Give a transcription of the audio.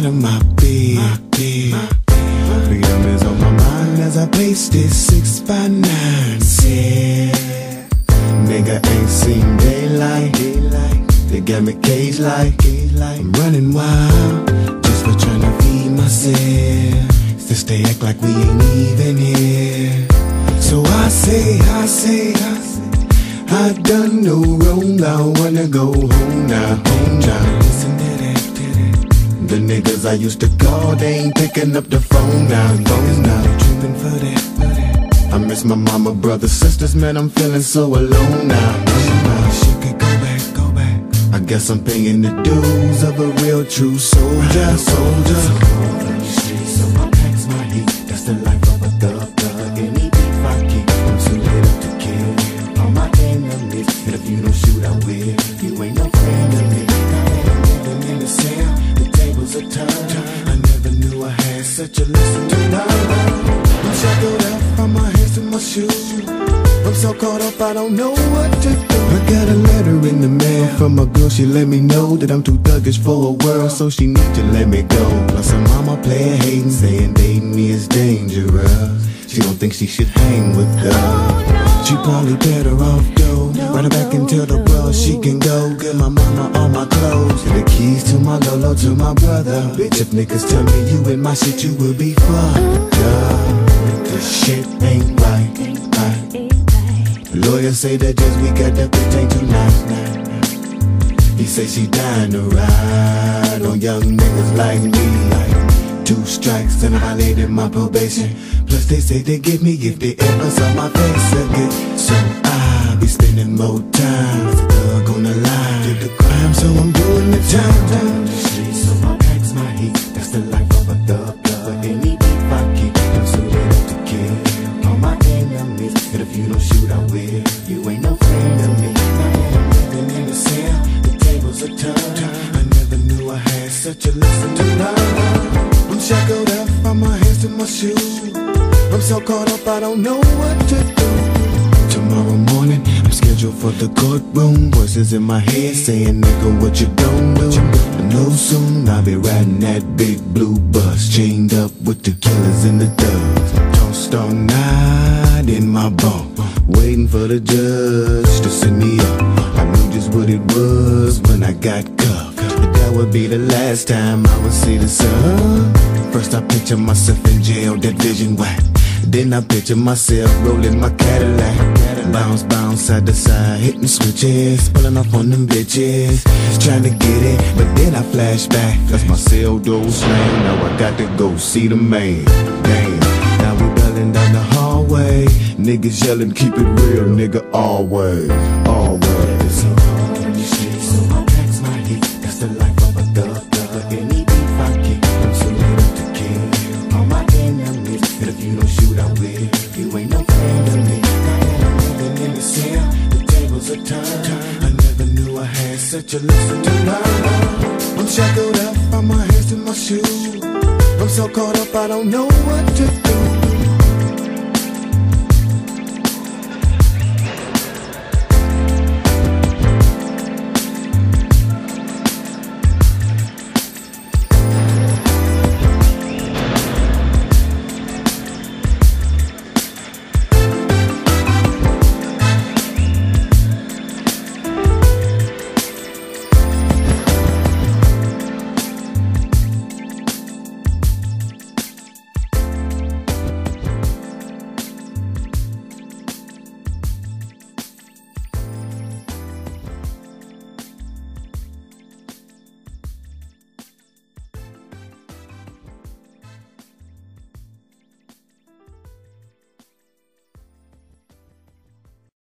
out of my bed. Freedom is on my mind as I pace this 6x9. Said, nigga ain't seen daylight. They got me caged like I'm running wild just for trying to feed myself. Since they act like we ain't even here. So I say, I done no wrong. I wanna go home now, Listen to that. The niggas I used to call, they ain't picking up the phone now, Tripping for that. I miss my mama, brother, sisters, man, I'm feeling so alone now. She could go back. I guess I'm paying the dues of a real true soldier. So I packs my heat, that's the life of a thug. Any beef I keep, I'm too lit up to kill all my enemies. And if you don't shoot, I will. You ain't no friend of me. Living in the cell, the tables are turned. I never knew I had such a lesson to learn. I'm shackled up from my hands to my shoes. I'm so caught up, I don't know what to do. I got a letter in the mail from a girl, she let me know that I'm too thuggish for a world, so she need to let me go. Plus her mama playin' hatin', saying dating me is dangerous. She don't think she should hang with us. She probably better off though. Run her back and tell the world she can go. Give my mama all my clothes, the keys to my Lolo to my brother. Bitch, if niggas tell me you in my shit, you will be fucked up. This shit ain't right. Lawyers say that just we got that bitch ain't too nice. He say she dying to ride on young niggas like me. 2 strikes and I violated my probation. Plus they say they give me if they ever saw my face again. So I be spending more time as a thug on the line. Did the crime, so I'm doing the time. Down the street, so I packs my heat. That's the life of a thug. Any beef I keep, I'm so lit up to kill all my enemies. And if you don't shoot, I will. You ain't no friend of me. Living in the cell, the tables are turned. I never knew I had such a lesson to learn. I'm shackled up from my hands to my shoes. I'm so caught up, I don't know what to do. Tomorrow morning, I'm scheduled for the courtroom. Voices in my head saying, nigga, what you gon' do? I know soon I'll be riding that big blue bus, chained up with the killers and the thugs. Tossed all night in my bunk, waiting for the judge to send me up. I knew just what it was when I got cuffed. But that would be the last time I would see the sun. First I picture myself in jail, that vision whack. Then I picture myself rolling my Cadillac. Bounce, side to side, hitting switches, pulling up on them bitches, trying to get it, but then I flash back. That's my cell door slam, now I got to go see the man. Damn, now we belling down the hallway. Niggas yelling, keep it real, nigga, always. So hard in the streets, so I packs my heat. That's the life of a thug. Any beef I keep, I'm so lit up to kill all my enemies. And if you don't shoot, I will. You ain't no friend of me. Living in the cell, the tables are turned. I never knew I had such a lesson to learn. I'm shackled up from my hands to my shoes. I'm so caught up, I don't know what to do.